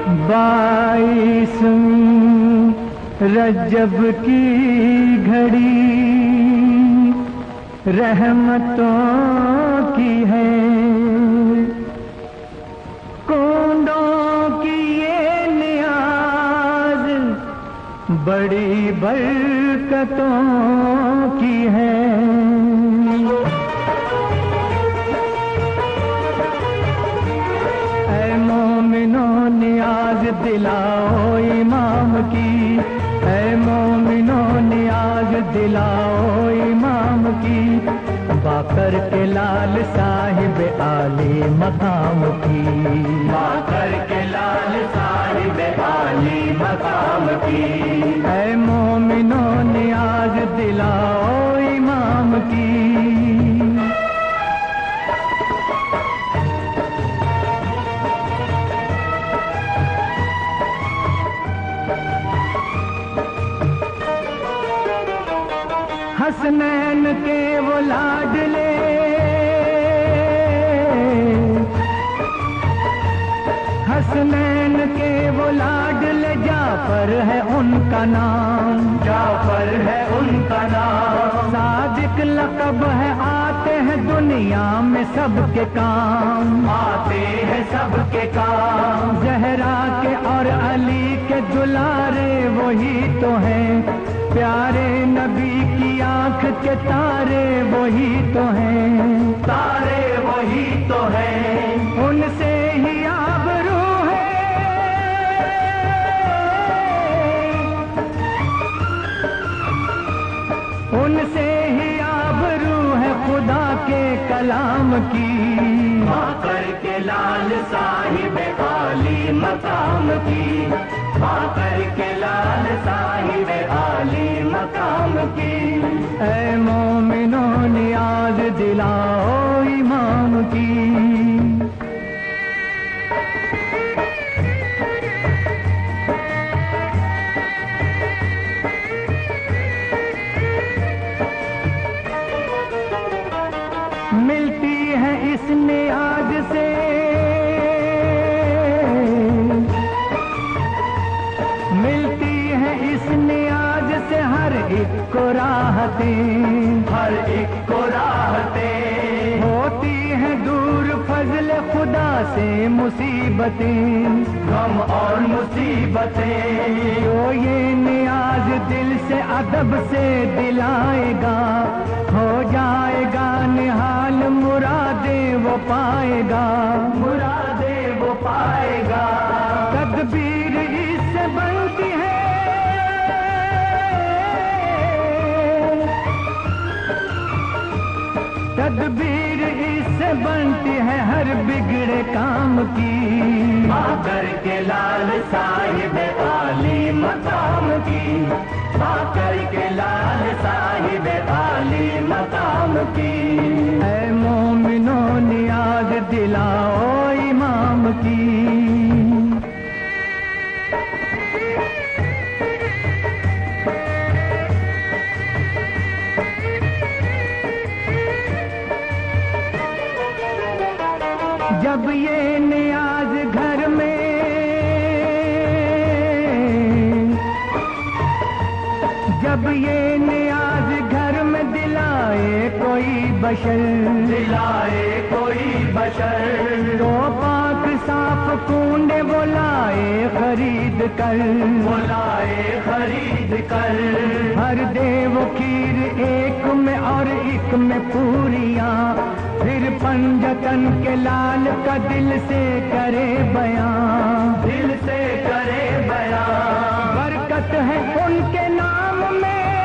22 रजब की घड़ी रहमतों की है, कोंडों की ये नियाज बड़ी बरकतों की है। ऐ मोमिनों नियाज दिलाओ इमाम की, ऐ मोमिनों नियाज दिलाओ इमाम की, बाकर के लाल साहिब आली मकाम की, बाकर के लाल साहिब आली मकाम की। ऐ मोमिनों नियाज दिलाओ इमाम की। हसनैन के वो लाडले, हसनैन के वो लाडले, जाफर है उनका नाम, जाफर है उनका नाम। सादिक लक़ब है, आते हैं दुनिया में सबके काम, आते हैं सबके काम। ज़हरा के और अली के दुलारे वही तो हैं, प्यारे नबी की आंख के तारे वही तो हैं, तारे वही तो हैं। उनसे ही आबरू है, उनसे ही आबरू है खुदा के कलाम की, बाकर के लाल साहिब आली मकाम की, बाकर के लाल साहिब आली मकाम की। ऐ मोमिनों नियाज दिलाओ इमाम की। मिलती है इस नियाज से मिलती है इस नियाज से हर एक को राहतें, हर एक को राहतें। होती है दूर फजल खुदा से मुसीबतें, गम और मुसीबतें। तो ये नियाज दिल से अदब से दिलाएगा, हो जाएगा निहाल मुरादे वो पाएगा, मुरादे वो पाएगा। तदबीर इससे बनती है, तदबीर इससे बनती है हर बिगड़े काम की, बाकर के लाल साहिब आली मकाम की, बाकर के लाल साहिब आली मकाम की। ऐ मोमिनों नियाज दिलाओ इमाम की। जब ये नियाज घर में, जब ये नियाज घर में दिलाए कोई बशर, दिलाए कोई बशर, तो पाक साफ कूंडे वो लाए खरीद कर, बुलाए खरीद कर। हर देव खीर एक में और एक में पूरियां, फिर पंजतन के लाल का दिल से करे बयां, दिल से करे बयां। बरकत है उनके नाम में,